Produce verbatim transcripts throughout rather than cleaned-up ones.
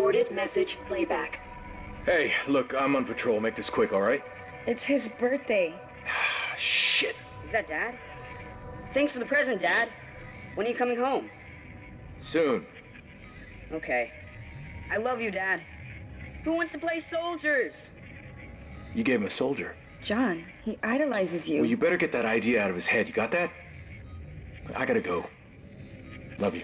Recorded message playback. Hey, look, I'm on patrol. Make this quick, alright? It's his birthday. Shit. Is that Dad? Thanks for the present, Dad. When are you coming home? Soon. Okay. I love you, Dad. Who wants to play soldiers? You gave him a soldier. John, he idolizes you. Well, you better get that idea out of his head. You got that? I gotta go. Love you.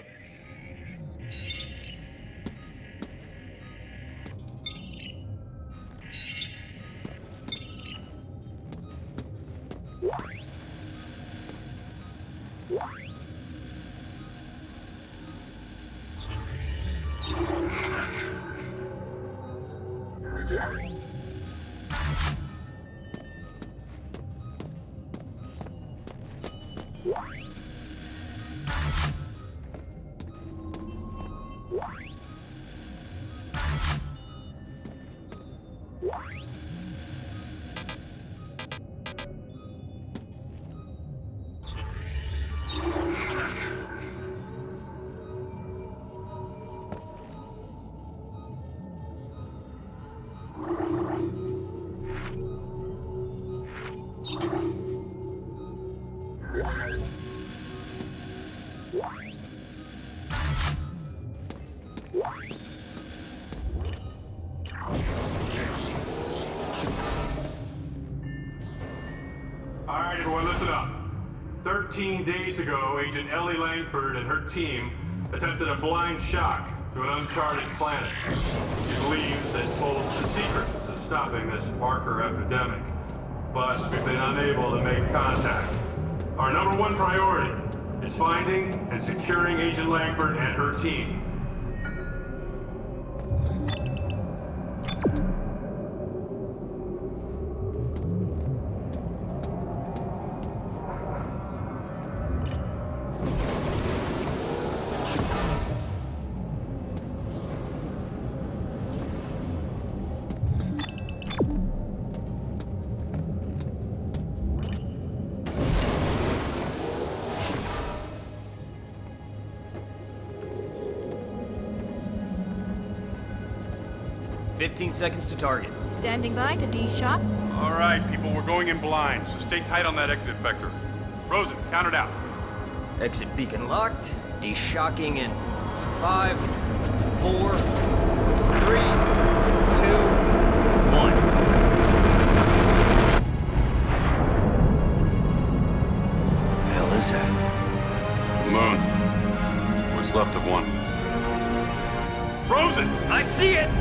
Alright, everyone, listen up. Thirteen days ago, Agent Ellie Langford and her team attempted a blind shock to an uncharted planet. She believes it holds the secret to stopping this marker epidemic, but we've been unable to make contact. Our number one priority is finding and securing Agent Langford and her team. Fifteen seconds to target. Standing by to D-shot. All right, people, we're going in blind, so stay tight on that exit vector. Rosen, count it out. Exit beacon locked. De-shocking in five, four, three, two, one. The hell is that? The moon. What's left of one. Rosen! I see it!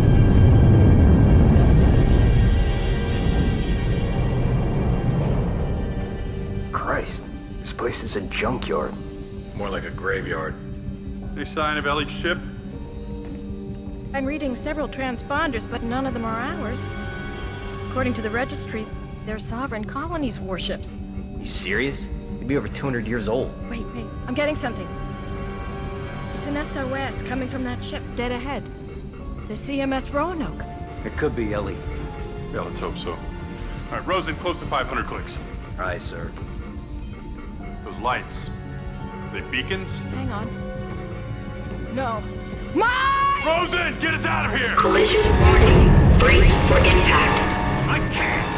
Christ, this place is a junkyard. More like a graveyard. Any sign of Ellie's ship? I'm reading several transponders, but none of them are ours. According to the registry, they're Sovereign Colonies warships. You serious? You'd be over two hundred years old. Wait, wait, I'm getting something. It's an S O S coming from that ship dead ahead. The C M S Roanoke. It could be Ellie. Yeah, let's hope so. All right, Rosen, close to five hundred clicks. Aye, sir. Those lights, are they beacons? Hang on. No. Mike! Rosen, get us out of here! Collision warning. Brace for impact. I can't!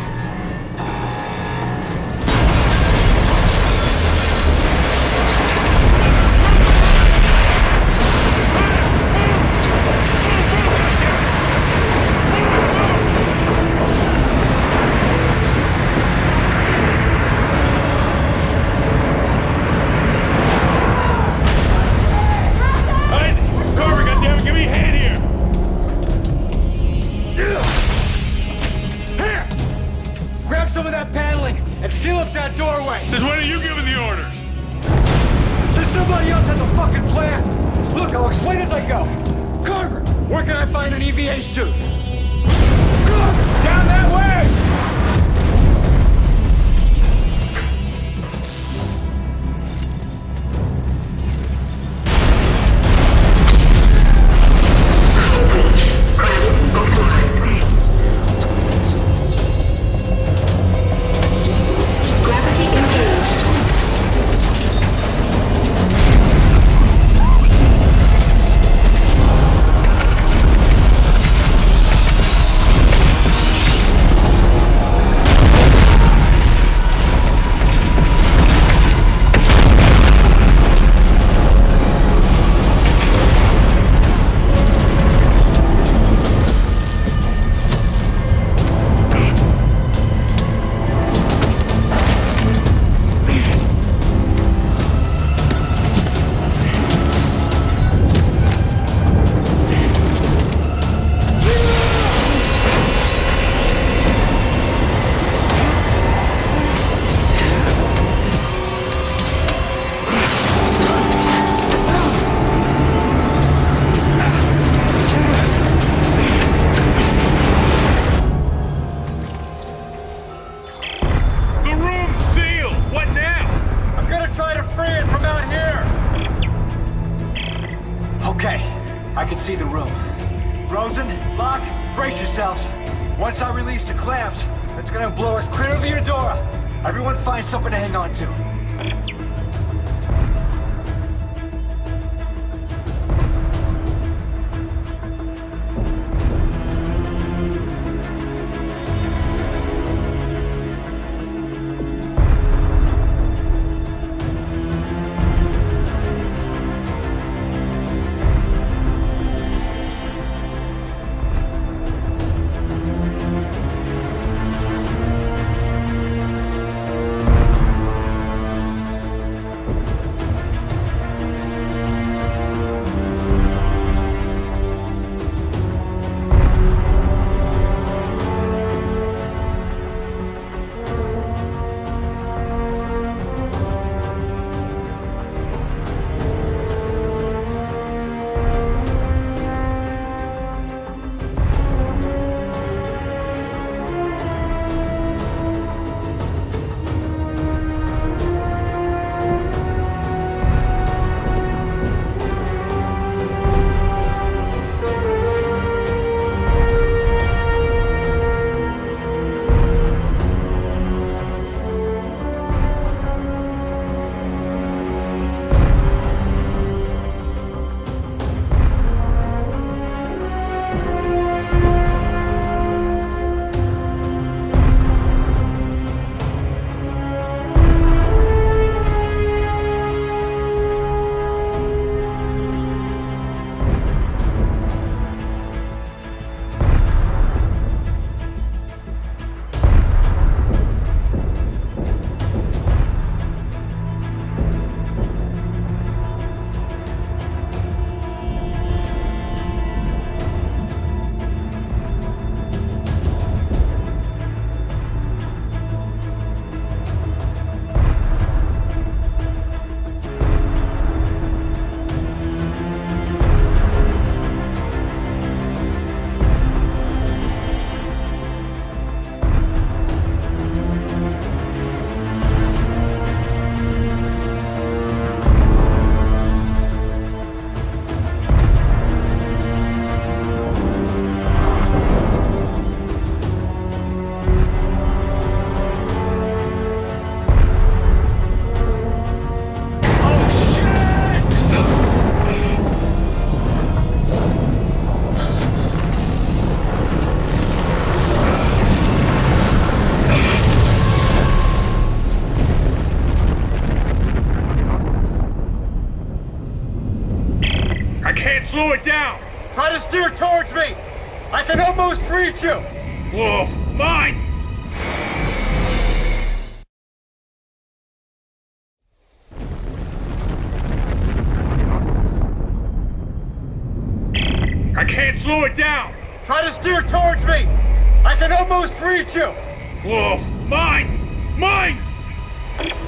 And seal up that doorway! Since when are you giving the orders? Since somebody else has a fucking plan! Look, I'll explain as I go. Carver, where can I find an E V A suit? Down that way! Once I release the clamps, it's gonna blow us clear of the Eudora. Everyone find something to hang on to. Slow it down! Try to steer towards me! I can almost reach you! Whoa, mine! I can't slow it down! Try to steer towards me! I can almost reach you! Whoa, mine! Mine!